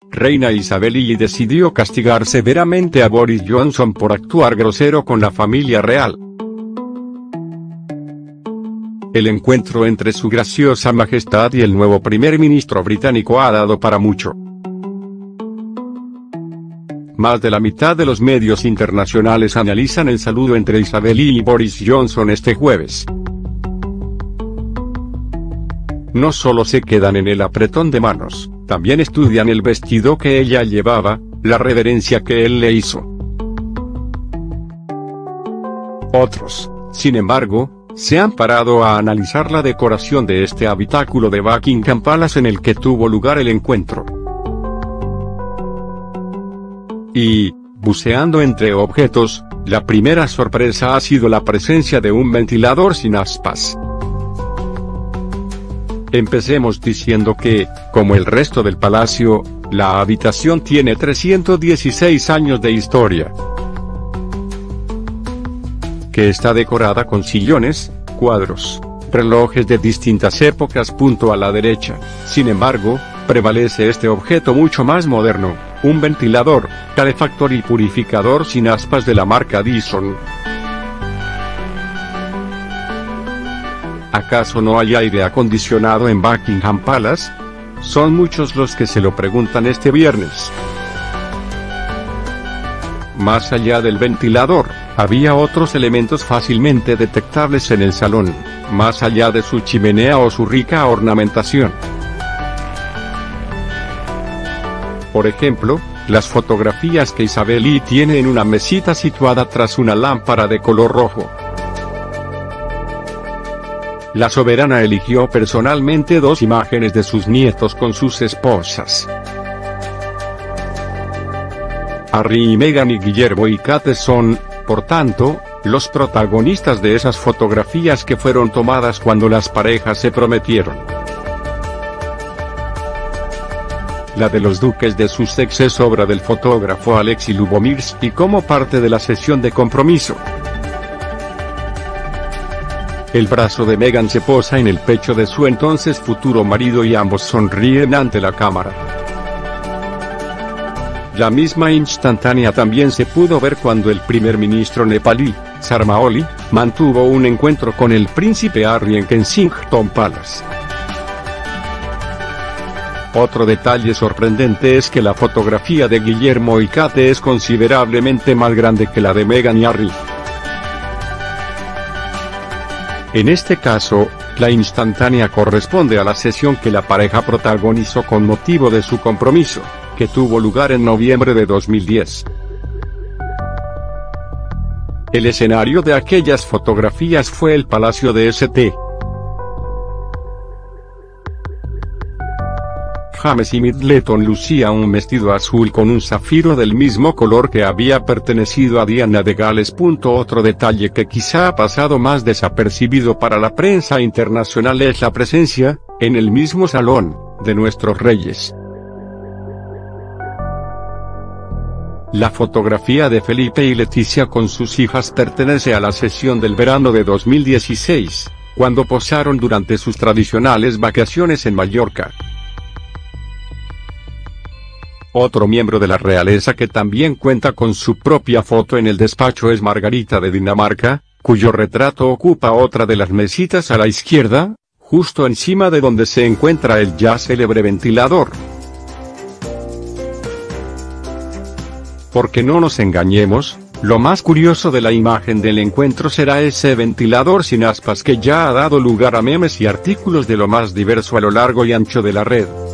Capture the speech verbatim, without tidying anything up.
reina Isabel I decidió castigar severamente a Boris Johnson por actuar grosero con la familia real. El encuentro entre su graciosa majestad y el nuevo primer ministro británico ha dado para mucho. Más de la mitad de los medios internacionales analizan el saludo entre Isabel I y Boris Johnson este jueves. No solo se quedan en el apretón de manos, también estudian el vestido que ella llevaba, la reverencia que él le hizo. Otros, sin embargo, se han parado a analizar la decoración de este habitáculo de Buckingham Palace en el que tuvo lugar el encuentro. Y, buceando entre objetos, la primera sorpresa ha sido la presencia de un ventilador sin aspas. Empecemos diciendo que, como el resto del palacio, la habitación tiene trescientos dieciséis años de historia. Que está decorada con sillones, cuadros, relojes de distintas épocas. Punto a la derecha. Sin embargo, prevalece este objeto mucho más moderno, un ventilador, calefactor y purificador sin aspas de la marca Dyson. ¿Acaso no hay aire acondicionado en Buckingham Palace? Son muchos los que se lo preguntan este viernes. Más allá del ventilador, había otros elementos fácilmente detectables en el salón, más allá de su chimenea o su rica ornamentación. Por ejemplo, las fotografías que Isabel I tiene en una mesita situada tras una lámpara de color rojo. La soberana eligió personalmente dos imágenes de sus nietos con sus esposas. Harry y Meghan y Guillermo y Kate son, por tanto, los protagonistas de esas fotografías que fueron tomadas cuando las parejas se prometieron. La de los duques de Sussex es obra del fotógrafo Alexei Lubomirsky como parte de la sesión de compromiso. El brazo de Meghan se posa en el pecho de su entonces futuro marido y ambos sonríen ante la cámara. La misma instantánea también se pudo ver cuando el primer ministro nepalí, Sharma Oli, mantuvo un encuentro con el príncipe Harry en Kensington Palace. Otro detalle sorprendente es que la fotografía de Guillermo y Kate es considerablemente más grande que la de Meghan y Harry. En este caso, la instantánea corresponde a la sesión que la pareja protagonizó con motivo de su compromiso, que tuvo lugar en noviembre de dos mil diez. El escenario de aquellas fotografías fue el Palacio de St. James y Middleton lucía un vestido azul con un zafiro del mismo color que había pertenecido a Diana de Gales. Otro detalle que quizá ha pasado más desapercibido para la prensa internacional es la presencia, en el mismo salón, de nuestros reyes. La fotografía de Felipe y Leticia con sus hijas pertenece a la sesión del verano de dos mil dieciséis, cuando posaron durante sus tradicionales vacaciones en Mallorca. Otro miembro de la realeza que también cuenta con su propia foto en el despacho es Margarita de Dinamarca, cuyo retrato ocupa otra de las mesitas a la izquierda, justo encima de donde se encuentra el ya célebre ventilador. Porque no nos engañemos, lo más curioso de la imagen del encuentro será ese ventilador sin aspas que ya ha dado lugar a memes y artículos de lo más diverso a lo largo y ancho de la red.